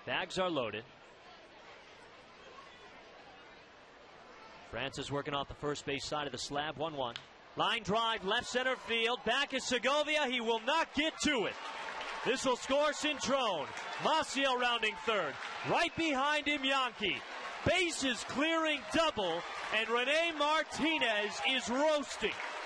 Bags are loaded. Francis working off the first base side of the slab. 1-1. Line drive, left center field. Back is Segovia. He will not get to it. This will score Cintrone. Maciel rounding third. Right behind him, Yankee. Bases clearing double, and Renae Martinez is roasting.